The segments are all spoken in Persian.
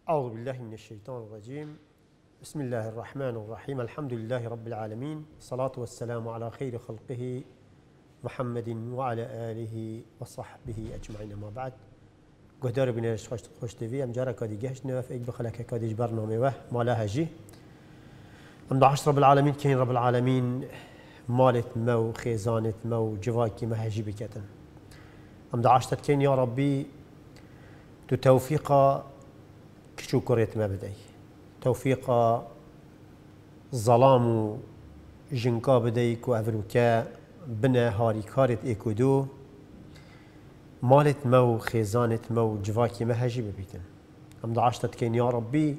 أعوذ بالله من الشيطان الرجيم. بسم الله الرحمن الرحيم. الحمد لله رب العالمين، الصلاة والسلام على خير خلقه محمد وعلى آله وصحبه أجمعين. ما بعد قدر بنا خوش تفي أم جارة كادي جهش نواف إيك بخلك كاديش برنامج وه ما لها جي أم دعش رب العالمين كين رب العالمين مالت مو خيزانت مو جواكي مهجي بكتن أم دعش تكين يا ربي توفيق كشو كريت ما بدي توفيق ظلام جنكا بديك وأفروكا بنا هاري كارت إيكودو مالت مو خيزانت مو جواكي مهجي ببيتن أم دعشت تكين يا ربي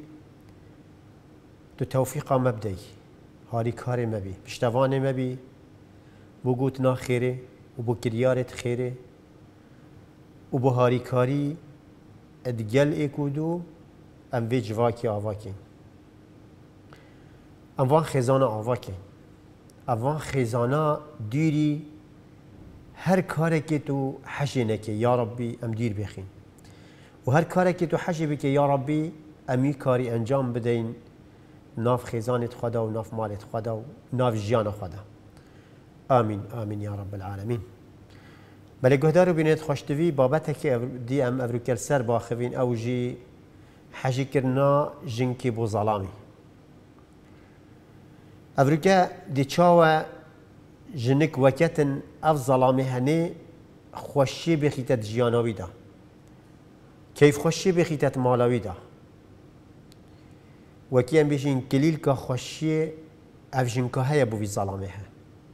توفيق ما بدي هاري كاري مبي بشتواني مبي بوجودنا خيري وبكريارت خيري وبهاري كاري ادجل إيكودو ام وی جواکی آواکی ام وان خزانه آواکی ام وان خزانه دیری هر کاری که تو حشی نکی یا ربی ام دیر بخین و هر کاری که تو حشی بکی یا ربی امی کاری انجام بدین ناف خزانت خدا و ناف مالت خدا و ناف جیان خدا. آمین آمین یا رب العالمین. بله گهدارو بینید خوشتوی بابته که دی ام افروکل سر باخوین او جی حجی کرنا جنکی بو ظلامی افریقا دی چاوه جنک وکتن اف ظلامی هنی خوشی بخیتت جیاناوی دا کیف خوشی بخیتت مالاوی دا وکی هم بیشین کلیل که خوشی اف جنکه های بو وی ظلامی ها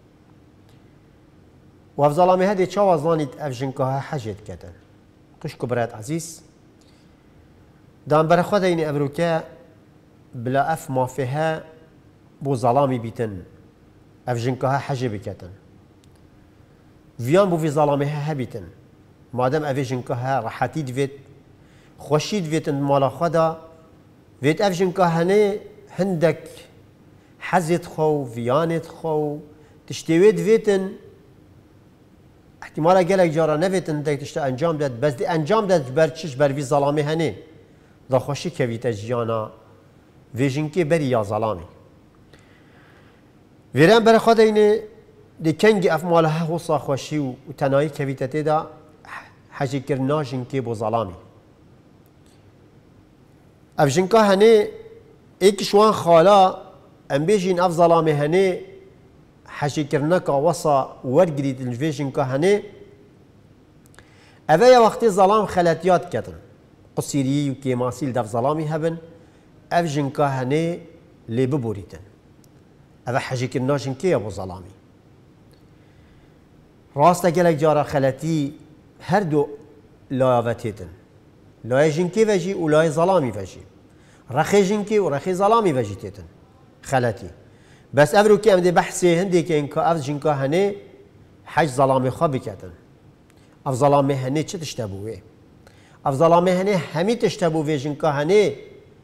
و اف ظلامی ها دی چاوه ظانید اف جنکه ها حجید کتن قش کبرات عزیز دام برای خود این افریقا بلا اف مافیها بو ظلامی بیتن اف جنکه ها حجی بکتن ویان بو وی ظلامی ها بیتن مادام اف جنکه ها راحتی دوید خوشی دوید مالا خدا وید اف جنکه ها نه هندک حزت خو ویانت خو تشتوید ویتن احتمالا گلک جارا نویتن دک تشت انجام داد بس دی انجام داد بر چش بر وی ظلامی ها نه دا خوشی کویت جیانا ویژنکی بری یا ظلامی ویران برای خود اینه دی کنگی افماله ها حصا خوشی و تنایی کویت دا حجی کرنا جنکی بو ظلامی اف جنکا هنه ایک شوان خالا ام بیجین اف ظلامی هنه حجی کرنا که وصا ورگرید الوی جنکا هنه اوه یا وقتی ظلام خلطیات کتن قصيري وكيماسيل داف ظلامي هبن اف جنكا هني لي ببوريتن اف حجيك الناجن كي ابو ظلامي راستا قالك جارا خلتي هردو لا فتيتن لا جنكي فجي ولا ظلامي فجي رخي جنكي ورخي ظلامي فجي تيتن خلتي بس افرو كي امدي بحثي هندي كي انكا اف جنكا هني حج ظلامي خابكتن اف ظلامي هني چه تشتبوه اف ظلامه هنه همی تشتبو ویژن که هنه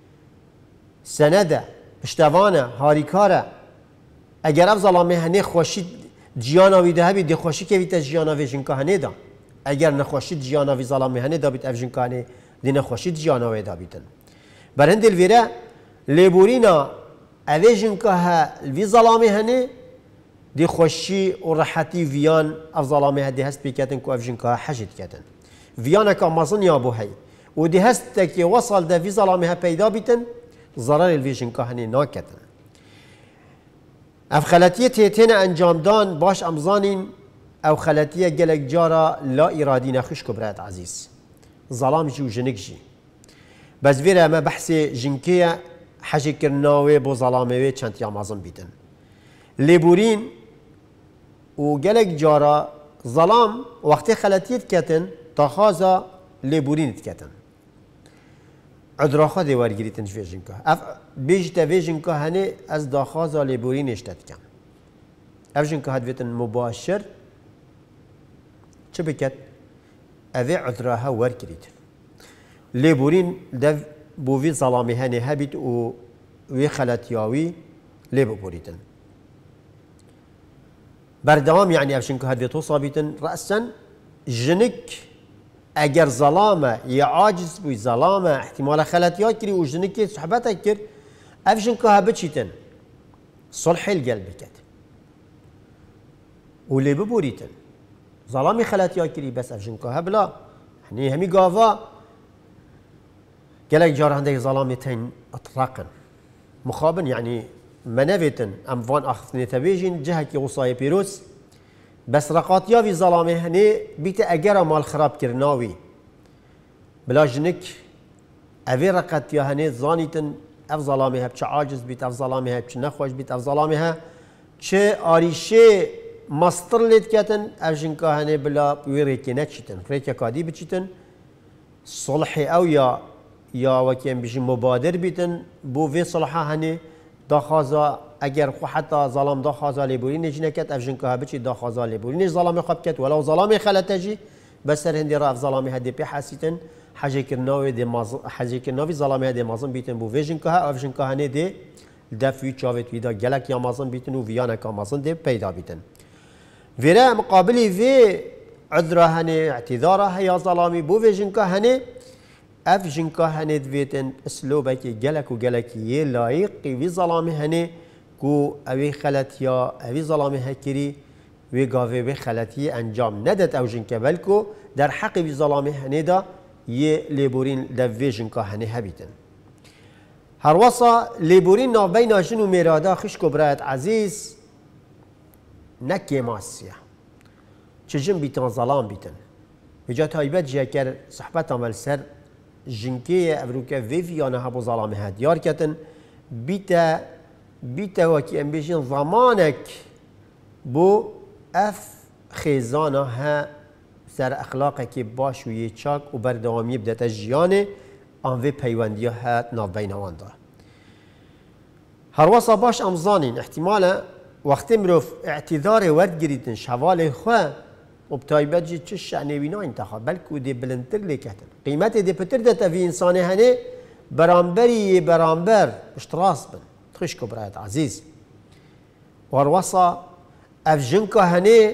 سنده پشتوانه هاریکاره اگر اف ظلامه هنه خوشید جیانا ویده هبی دی خوشی که ویده جیانا ویژن که هنه دا اگر نخوشید جیانا وی ظلامه هنه دا بیت اف جن که هنه دی نخوشید جیانا ویده بیتن برهند الویره لیبورینا اویژن که وی ظلامه هنه دی خوشی و راحتی ویان اف ظلامه هنه هست بیکتن که اف جن که حجید کتن ویانا که مازن یا بو هی و دی هست که وصل ده وی ظلامه پیدا بیتن ضرر الویژن که هنی ناکتن اف خلطیه تیتین انجام دان باش امزانین او خلطیه گلک جارا لا ارادی نخوش کبرات عزیز ظلام جی و جنک جی بس ویره ما بحث جنکیه حجی کرناوی بو ظلامه وی چند یا مازن بیتن لیبورین و گلک جارا ظلام وقتی خلطیت کتن تخازا لیبورین تکتن عذرا خود ورگریتن ویژن که اف بیجت ویژن که هنه از داخازا لیبورین اشتت کن افژن که هدویتن مباشر چه بکت اوی عذرا ها ورگریتن لیبورین دو بووی ظلامی هنه هبید و وی خلطیاوی لیبوریتن بردوام يعني افشن که هدویتو صابیتن رأسا جنک اگر ظلامه یا عاجز بوی ظلامه احتمال خلطیات کری وجدنی که صحبت کر افشن که ها بچیتن صلح القلب بکد ولی ببوریتن ظلامی خلطیات کری بس افشن که ها بلا يعني همي قافا قالك جار عندك ظلامتين اطلاقا مخابن يعني منفتن ام فان اخذني تبيجين جهه كي وصاي بيروس بس رقاطيا في ظلامه هني بيت اجرا مال خراب كرناوي بلا جنك افي رقاطيا هني زانيتن اف ظلامها بش عاجز بيت اف ظلامها بش نخوش بيت اف ظلامها چه آریشه مستر لید کتن افجنکا هنی بلا ویریکی نچیتن ریکا کادی بچیتن صلح او یا وکیم بیشی مبادر بیتن بو وی صلحه هنی داخازا اگر خو حتی ظلام داخازا لیبوری نج نکت افجنکا بچی داخازا لیبوری نج ظلام خواب کت ولو ظلام خلتجی بس سر هندی راف ظلامی هدی پی حسیتن حاجه کرناوی دی مازن حاجه کرناوی ظلامی هدی مازن بیتن بو ویجنکا افجنکا هنی دی دفعی چاوت ویدا گلک یا مازن بیتن و ویانا کا مازن دی پیدا بیتن ویرا مقابلی وی عذره هنی اعتذاره یا ظلامی بو ویجنکا هنی اف جنکا هنی دویتن اسلوبه که گلک و گلکی لایقی وی ظلامی هنی کو اوی خلط یا اوی ظلامی هکری وی گاوی وی خلطی انجام نداد او جنکا بلکو در حق وی ظلامی هنی دا یه لیبورین دوی جنکا هنی هبیتن هر وصا لیبورین نابین جن و میرادا خشک و برایت عزیز نکی ماسیه چجن بیتن ظلام بیتن وجا تایبت جه کر صحبت عمل سر جنکی افروکه ویفیانه ها بو ظلام هدیار کتن بیتا وکی ام بیشین زمانک بو اف خیزانه ها سر اخلاقه که باش و یه چاک و بردوامی بدت جیانه آنوی پیوندی ها ناف بین وانده هر وصا باش امزانین احتمالا وقتی مروف اعتذار ورد گریتن شوال خواه و بتایبت جی چه شعنوینا انتخاب بلکو دی بلندتر لیکتن قیمت دی پتر دتا فی انسانه هنه برانبری برانبر اشتراس بن تخشکو برایت عزیز وهر وصا اف جنکا هنه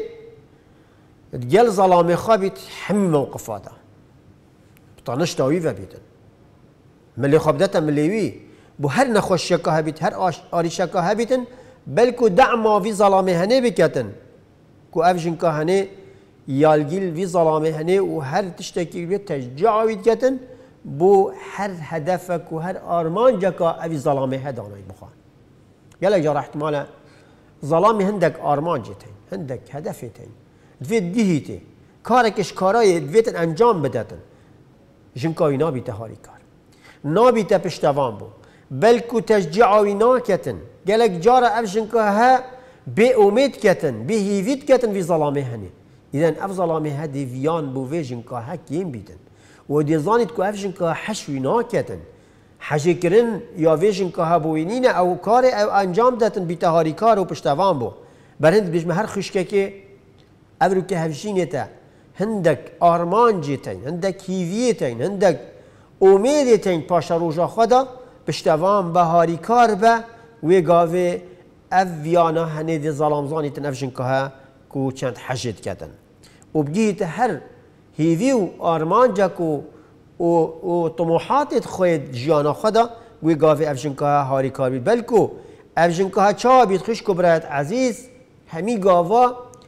تقل ظلامي خابت حمي موقفاته بطانش تاويفه بيتن ملي خابدته ملي وي بو هر نخوش شكا هبيت هر آري شكا هبيتن بلكو دعما في ظلامي هني بكتن كو افجنكا هني يالجيل في ظلامي هني وهر تشتكي بيت تشجع بكتن بو هر هدفك وهر ارمان جكا افي ظلامي هدانا بخان يلا جرى احتمالا ظلامي هندك ارمان جتين هندك هدفتين دوید دیهیته کارکش کارای دوید انجام بدهتن جنکایی نابیته هاری کار نابیته پشتوان بو بلکو تشجیعاوی ناکتن گلک جارا اف جنکا ها بی امید کتن بی هیوید کتن وی ظلامه هنی ایدن اف ظلامه ها دیویان بو وی جنکا ها کیم بیتن و دیزانید که اف جنکا حشوی ناکتن حجی کرن یا وی جنکا ها بوینین او کار او انجام دهتن بیته هاری کار و پشتوان بو برند بیشم هر خشکه که افروکه هفشینیته هندک آرمان جیتین هندک هیویتین هندک امیدتین پاش روزا خدا پشتوان بهاری کار به وی گاوه اویانا هنید ظلامزانیتن افشنکه ها کو چند حجت کردن و بگیت هر هیوی و آرمان جکو و طموحاتت خود جیانا خدا وی گاوه افشنکه ها هاری کار بید بلکو افشنکه ها چا بید خشکو برایت عزیز همی گاوه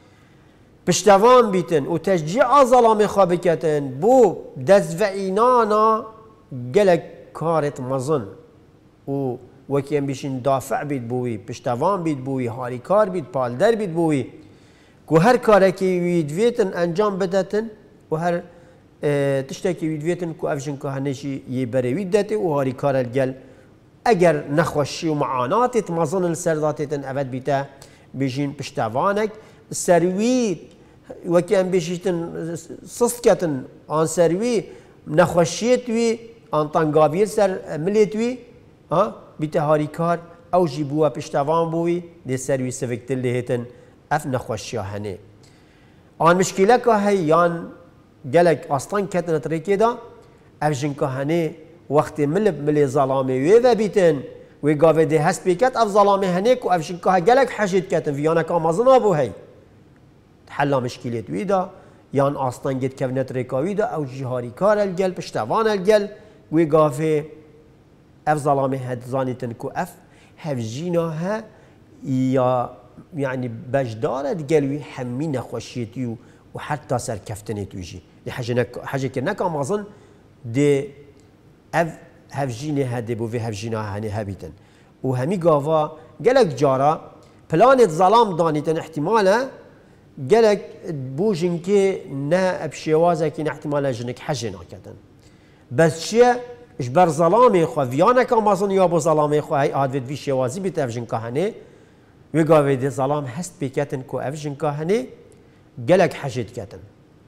پشتوان بیتن و تشجیع ظلام خواب کتن بو دست و اینانا گلک کارت مزن و وکیم بیشین دافع بید بوی پشتوان بید بوی هاری کار بید پالدر بید بوی که هر کاری که ویدویتن انجام بدتن و هر تشتکی ویدویتن که افشن که هنشی یه بروید داته و هاری کار الگل اگر نخوشی و معاناتت مزن السرداتتن اود بیتا بیشین پشتوانک سروی وکی ام بیشتن سستکتن آن سروی نخوشیت وی آن تنگاویر سر ملیت وی بیت هاری کار او جیبوا پشتوان بوی دی سروی سفکتر لیهتن اف نخوشیا هنه آن مشکله که هیان گلک اصلا کتن تریکی دا اف جنکا هنه وقت ملی ظلامه وی و بیتن وی گاوه دی هست بیکت اف ظلامه هنه که اف جنکا گلک حشید کتن ویانا که آمازنا بو هی حلا مشکلیت ویدا یان آستان گید کونت ریکاوی دا او جهاری کار الگل پشتوان الگل وی گافه اف ظلامه هد زانیتن کو اف هفجینا ها یا يعني بجدارة قالوا حمي نخوشيتي وحتى سر كفتنيتو يجي دي حاجة كنا كامازن دي اف هفجيني هادي بو في هفجينا هاني هابيتن وهمي قافا قالك جارا بلانت ظلام دانيتن احتمالا قالك بوجنكي نا بشيوازك ان احتمالا جنك حاجة ناكتن بس شيء اجبر ظلامي خو فيانا كامازن يابو ظلامي خو هاي عادت في شيوازي بتفجن كهاني وقاوه دي ظلام هست بكتن كو افجن كهني قلق حشد كتن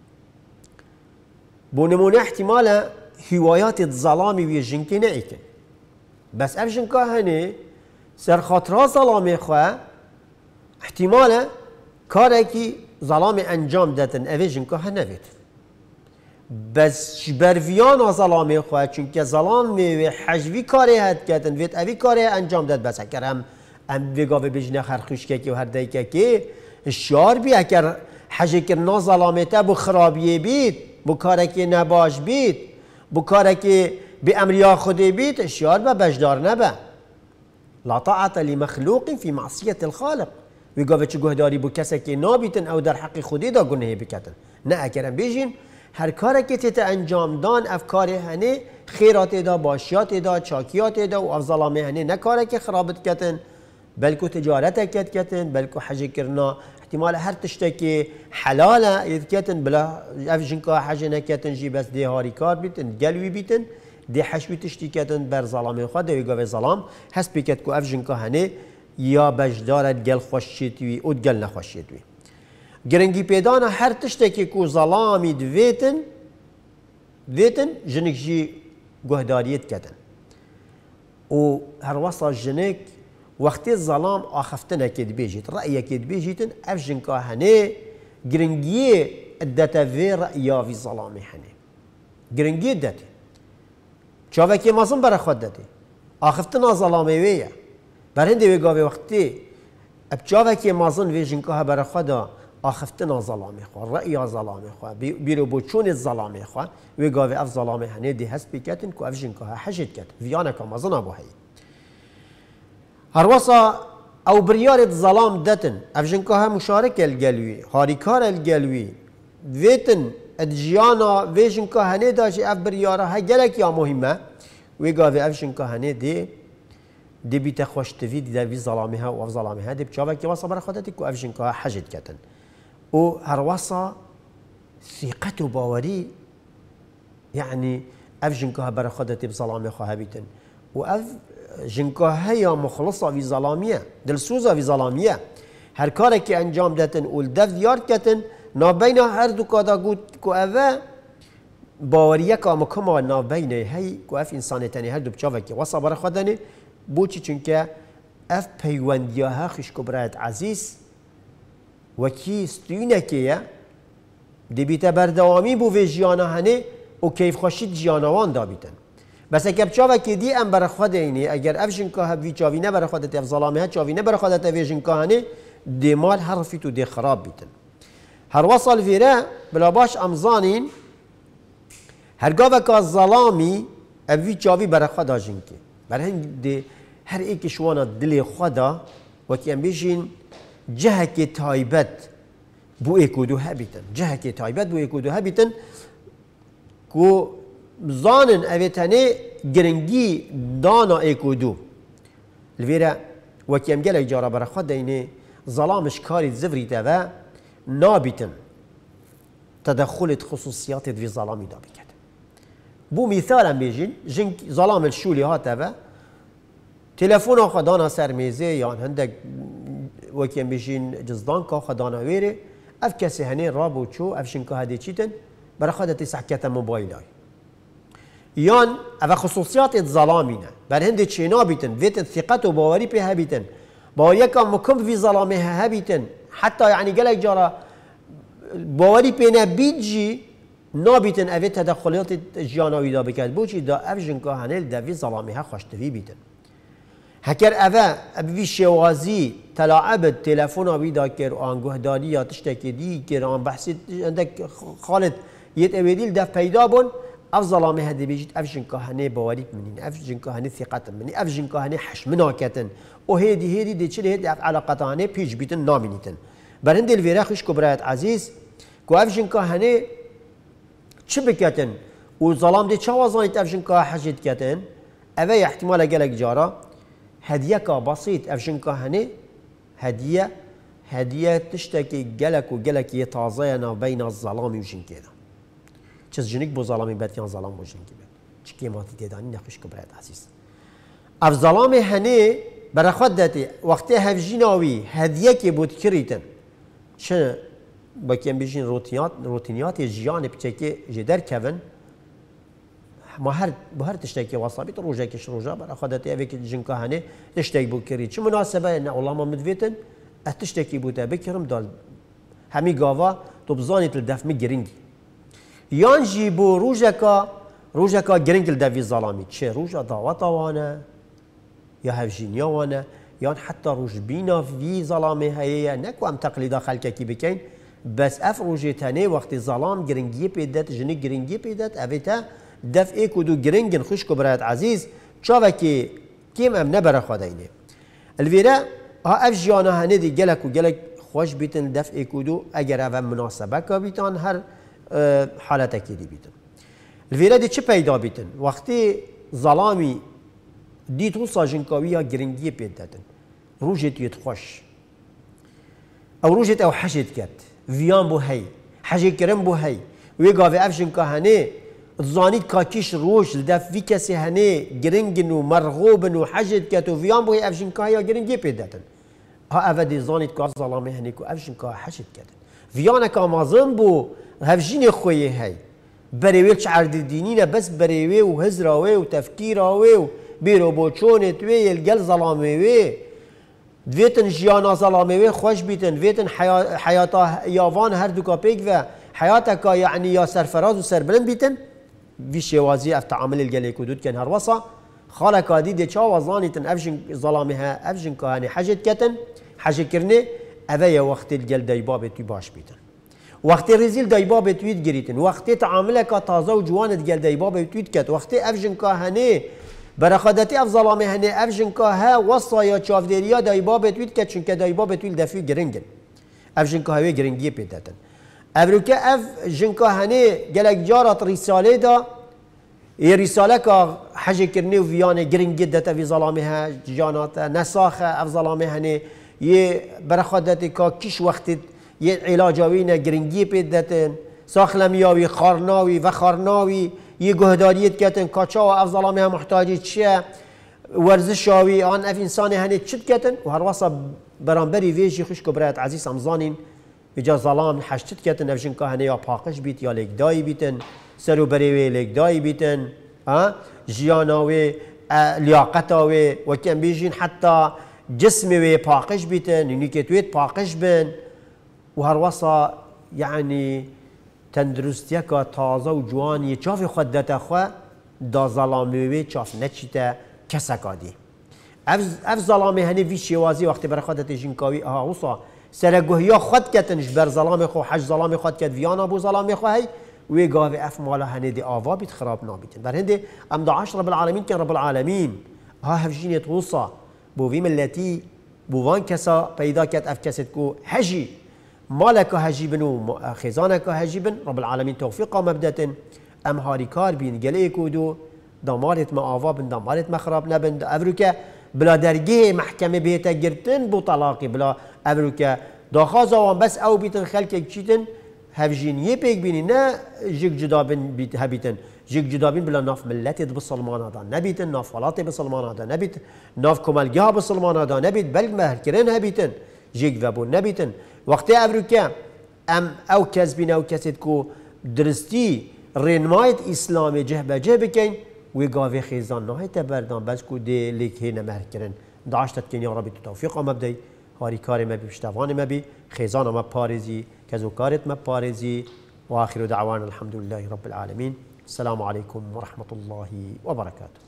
بونمونه احتمالا هوايات الظلامي ويجنكي نعيكن بس افجن كهني سر خاطرها ظلامي خواه احتمالا كاركي ظلامي انجام داتن افجن كهنه بيت بس شبرفيانا ظلامي خواه چونك ظلامي وحجوي كاري هد كتن ويت اوي كاري انجام داد بس اكرم ام وگاوه بجنه خرخوشکه که و هر دیگه که شعار بی اگر حاجه کرنا ظلامته بو خرابیه بید بو کاره که نباش بید بو کاره که به امریا خوده بید شعار به بجدار نبه لا طاعت لمخلوق في معصیة الخالق وگاوه چه گهداری بو کسی که نابیتن او در حق خودی دا گناه بکتن نه اکرم بیجین هر کاره که تیت انجام دان افکار هنه خیرات دا باشیات دا چاکیات دا و افظلامه هنه نه کاره که خرابت کتن بلکو تجارتك كتن بلکو حاجه كرنا احتمال هر تشتكي حلاله يذكتن بلا افجنكا حاجه نكتن جي بس دي هاري كار بيتن قلوي بيتن دي حشوي تشتي كتن بر ظلام خد ويقاوي ظلام هس بيكت كو افجنكا هني يا بجدارت قل خوشيتوي او قل نخوشيتوي گرنگي بيدانا هر تشتكي كو ظلامي دويتن جنك جي گهداريت كتن و هر وصل جنك وقتی ظلام آخفتنه که بیجید رأیه که بیجیدن افجن که هنه گرنگیه ادتا وی رأیا وی ظلامی هنه گرنگیه ادتا چاوه که مازن برا خود داده آخفتنه ظلامی ویه برهنده وی گاوه وقتی اب چاوه که مازن وی جنکه برا خود آخفتنه ظلامی خواه رأیا ظلامی خواه بیرو بو چون ظلامی خواه وی گاوه اف ظلامی هنه دی هست بکتن که افجن که حجد کت ویانه که مازن ابو هی هروسا او بريارة ظلام دتن افجنكها مشارك الجلوي هاريكار الجلوي فيتن ادجيانا فيجنكا هني داشي اف بريارة هاي جلك يا مهمة ويقافي افجنكا هني دي بيتا خوش تفيد دي في ظلامها واف ظلامها دي بتشافا كي وصا برا خدتك وافجنكا حجد كتن و هروسا ثقة باوري يعني افجنكها برا خدتي بظلامها هابيتن واف جنكا هيا مخلصة في ظلامية دلسوزة في ظلامية هر كارك انجام داتن والدف ديار كتن نابين هر دو كادا قد كو أفا باورية كامكما نابين هي كو أف إنسان تاني هر دو بچاوة كي وصا برا خدني بوچي چونك أف پيواندياها خش كبرات عزيز وكي ستوينة كيه دي بيتا بردوامي بو في جيانا هني وكيف خشيت جيانوان دابيتن بس اگر چاوه که دی ام بر خود اینی اگر افجن که هبی چاوی نه بر خودت اف ظلامه چاوی نه بر خودت افجن که هنه دی مال حرفی تو دی خراب بیتن هر وصل فيرا بلا باش امزانين هرگاه که ظلامی افی چاوی بر خدا جنکی بر هند هر ایک شوانا دل خدا وکی ام بیشین جهه که تایبت بو ایکودو هبیتن جهه که تایبت بو ایکودو هبیتن کو زانن اویتانه گرنگی دانا ایکودو الویرا وکی ام گله جارا برا خود اینه ظلامش کاری زفری و نابیتن تدخلت خصوصیات في ظلامی دا بکد بو مثال ام بیجین جنگ ظلام الشولی هاته و تلفون خدانا سرمیزه یا هندک وکی ام بیجین جزدان که خدانا ویره اف کسی هنه رابو چو اف شنکه هده چیتن برا خود تسعکت موبایل های یان اف خصوصیات ظلامینه بر هند چینا بیتن ویتن ثقت و باوری به هبیتن باوری که مکم في ظلامه هبیتن حتی یعنی گلک جارا باوری به نبیجی نابیتن اوی تدخلات جیانوی دا بکرد بوچی دا اف جنکه هنل دا في ظلامه خوشتوی بیتن هكر أبا أبي شوازي تلاعب التلفون أبيدا كر آنجه داري يا تشتكي دي كر آن بحث عندك خالد يتأبديل دف پیدا بون أفضل ما هدي بيجت أفجن كهنة بواريك منين أفجن كهنة ثقة مني أفجن كهنة حشمنا كتن وهدي دي شيء هدي علاقتانه بيج بيتن نامينيتن برند الفيرا خوش كبرات عزيز كو أفجن كهنة شو بكتن وظلام دي شوازاني أفجن كه حجت كتن أبي احتمال جلك جارا هدية كبسيط أفجن كهنة هدية تشتكي جلك وجلك يتعزينا بين الظلام وجن كده چه جنگ بو ظلامي بات يان ظلام بو جنگي بات چ كيماتي تداني نخش كبرات عزيز اف ظلام هني برخدتي وقت هفجيناوي هديه كي بوت كريتن چ باكيم بيجين روتينيات جيان بتشكي جدر كفن ما هر تشتكي وصابي روجا كش روجا برخدتي افيك جنكا هني تشتكي بو كري چ مناسبه ان والله ما مدفيتن تشتكي بو تبكرم دال همي غاوا تو بزاني تلدف مجرينجي یان جی بو روژکا گرنگل دوی ظلامی چه روژا دعوت وانه یا هفجینیا وانه یان حتی روژ بینا وی ظلامی هیه نکو ام تقلیدا خلکه کی بکن بس اف روژه تنه وقتی ظلام گرنگی پیدت جنی گرنگی پیدت اویتا دف ای کدو گرنگن خوش کبرات عزیز چاوه که کیم ام نبره خداینه الویره ها اف جیانه هنه دی گلک و گلک خوش بیتن دف ای کدو اگر او مناسبه که بیتان هر حالتك دي بيتن الفيرا دي چه پیدا بيتن وقتی ظلامي دي تو ساجنكاويا گرنگي پیدتن روجت يتخوش او روجت او حشت كت ويان بو هي حاجه كرم بو هي ويغاوي افشن كهنه زانيت كاكيش روج لدف في كسي هنه گرنگن و مرغوبن و حاجت كت ويان بو هي افشن كايا گرنگي پیدتن ها افدي زانيت كا ظلامي هنه كو افشن كا حشت كت ويانا كامازن بو هفجين خويه هاي بريوي شعر دينينا بس بريوي وهزراوي وتفكيراوي وبيرو بوچونت وي الجل ظلامي وي دويتن جيانا ظلامي وي خوش بيتن دويتن حياتا يافان هر دوكا بيك و حياتك يعني يا سرفراز وسربلن بيتن في شوازي اف تعامل الجلي كودود كان هروسا خالك دي دي چا وزانيتن افجن ظلامها افجن كهاني حاجت كتن حاجه كرني اويا وقت الجل دايباب تو باش بيتن وقتی رزیل دایبا به تویت گریتن وقتی تعامل کا تازه و جوانت گل دایبا به تویت کت وقتی افجن کا هنه برخدتی اف ظلامه هنه افجن کا ها وصا یا چافدریا دایبا به تویت کت چون که دایبا به تویل دفی گرنگن افجن کا هوی گرنگی پیداتن ابروکه اف جن کا هنه گلک جارات رساله دا ای رساله کا حج کرنی و ویان گرنگی دتا وی ظلامه ها جانات نساخه اف ظلامه هنه ی برخدتی کا کیش وقتی یه علاجاوی گرنگی پیدتن ساخلمیاوی خارناوی و خارناوی یه گهداریت کتن کاچا و افضلامه هم محتاجی چیه ورزشاوی آن اف انسان هنه چت کتن و هر واسه برانبری ویجی خوش کبرات عزیز امزانین اجا ظلام حشتت کتن افجن که هنه یا پاقش بیت یا لگدایی بیتن سرو بریوی لگدایی بیتن جیاناوی لیاقتاوی و کم بیجین حتی جسمي باقش بيتن نيكتويت باقش بن وهروصا يعني تندرستيك تازه وجوان يشاف خدته خو دا ظلامي شاف نتشتا كسكادي اف ظلامي هني في شوازي وقت برخدت جنكاوي وصا سرگوهيا خد كتنش بر ظلامي خو حج ظلامي خد كت فيانا ابو ظلامي خو هي ويقاوي اف مالا هني دي افا بيت خراب نابيتن بر هندي ام دا 10 رب العالمين كان رب العالمين ها هفجينيت وصا بو فيم التي بو وان كسا پیدا كت اف كستكو هجي مالك هجيبن وخزانك هجيبن رب العالمين توفيقا مبدة ام هاري كار بين جليكودو دمارت ما افا بن دمارت ما خراب نبن افروكا بلا درجه محكمه بيتا جرتن بو طلاقي بلا افروكا داخازا وان بس او بيتن خلقك تشيتن هفجين يبيك بيني نا جيك جدابن بيت هبيتن جيك جدابين بلا ناف ملتي بسلمان هذا نبيتن ناف فلاتي بسلمان هذا نبيت ناف كمالجها بسلمان هذا نبيت بل مهركرين هبيتن جيك ذبون نبيتن وقت افروكا ام او كسبين او كسدكو درستي رينمايت اسلامي جهبه جهبكين ويقافي خيزان نهاية بردان بس كو دي ليك هنا مهركرين دعشتت كين يا ربي توفيق مبدئي هاري كاري مبي بشتفاني مبي خيزان ما باريزي كزو كارت ما باريزي واخر دعوانا الحمد لله رب العالمين السلام عليكم ورحمة الله وبركاته.